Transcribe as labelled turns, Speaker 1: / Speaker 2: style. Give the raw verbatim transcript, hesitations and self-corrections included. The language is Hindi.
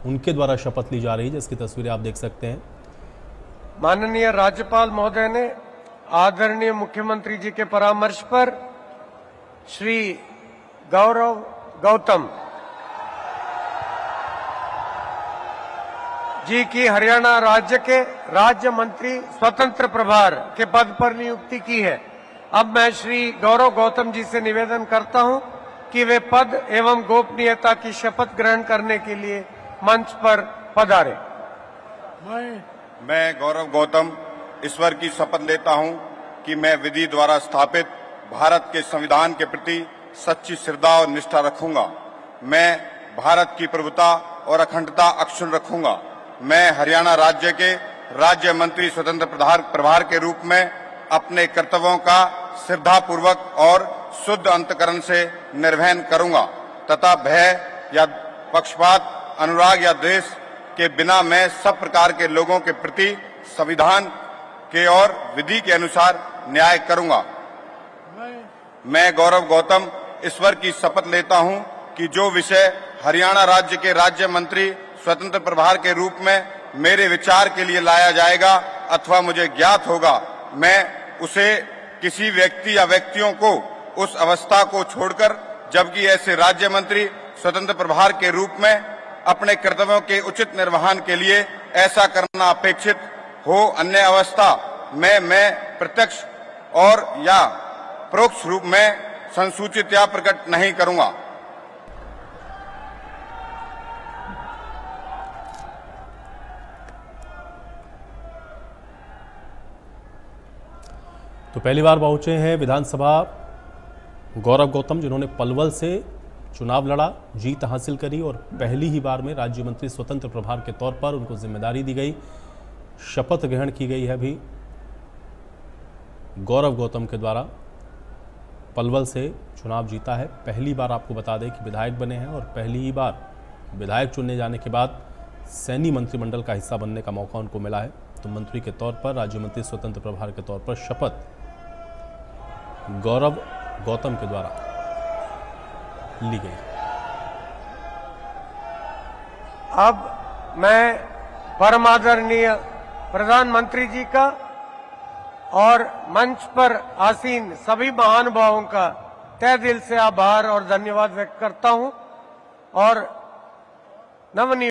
Speaker 1: उनके द्वारा शपथ ली जा रही है, जिसकी तस्वीरें आप देख सकते हैं।
Speaker 2: माननीय राज्यपाल महोदय ने आदरणीय मुख्यमंत्री जी के परामर्श पर श्री गौरव गौतम जी की हरियाणा राज्य के राज्य मंत्री स्वतंत्र प्रभार के पद पर नियुक्ति की है। अब मैं श्री गौरव गौतम जी से निवेदन करता हूं कि वे पद एवं गोपनीयता की शपथ ग्रहण करने के लिए मंच पर पधारे।
Speaker 3: मैं मैं गौरव गौतम ईश्वर की शपथ लेता हूं कि मैं विधि द्वारा स्थापित भारत के संविधान के प्रति सच्ची श्रद्धा और निष्ठा रखूंगा। मैं भारत की प्रभुता और अखंडता अक्षुण्ण रखूंगा। मैं हरियाणा राज्य के राज्य मंत्री स्वतंत्र प्रभार के रूप में अपने कर्तव्यों का श्रद्धापूर्वक और शुद्ध अंतकरण से निर्वहन करूंगा तथा भय या पक्षपात, अनुराग या द्वेष के बिना मैं सब प्रकार के लोगों के प्रति संविधान के और विधि के अनुसार न्याय करूंगा। मैं गौरव गौतम ईश्वर की शपथ लेता हूं कि जो विषय हरियाणा राज्य के राज्य मंत्री स्वतंत्र प्रभार के रूप में मेरे विचार के लिए लाया जाएगा अथवा मुझे ज्ञात होगा, मैं उसे किसी व्यक्ति या व्यक्तियों को उस अवस्था को छोड़कर, जबकि ऐसे राज्य मंत्री स्वतंत्र प्रभार के रूप में अपने कर्तव्यों के उचित निर्वहन के लिए ऐसा करना अपेक्षित हो, अन्य अवस्था में मैं प्रत्यक्ष और या परोक्ष रूप में संसूचित या प्रकट नहीं करूंगा।
Speaker 1: तो पहली बार पहुंचे हैं विधानसभा गौरव गौतम, जिन्होंने पलवल से चुनाव लड़ा, जीत हासिल करी और पहली ही बार में राज्य मंत्री स्वतंत्र प्रभार के तौर पर उनको जिम्मेदारी दी गई, शपथ ग्रहण की गई है। अभी गौरव गौतम के द्वारा पलवल से चुनाव जीता है। पहली बार आपको बता दें कि विधायक बने हैं और पहली ही बार विधायक चुनने जाने के बाद सैनी मंत्रिमंडल का हिस्सा बनने का मौका उनको मिला है। तो मंत्री के तौर पर, राज्य मंत्री स्वतंत्र प्रभार के तौर पर शपथ गौरव गौतम के द्वारा ली गई।
Speaker 2: अब मैं परम आदरणीय प्रधानमंत्री जी का और मंच पर आसीन सभी महानुभावों का तहे दिल से आभार और धन्यवाद व्यक्त करता हूं और नवनियुक्त